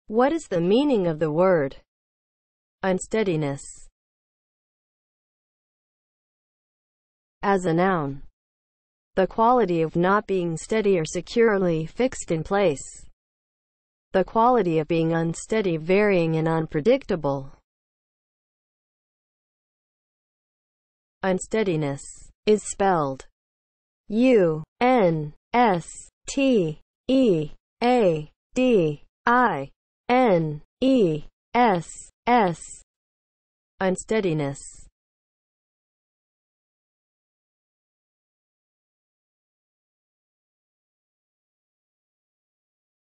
What is the meaning of the word unsteadiness? As a noun, the quality of not being steady or securely fixed in place. The quality of being unsteady, varying, and unpredictable. Unsteadiness is spelled UNSTEADINESS. Unsteadiness.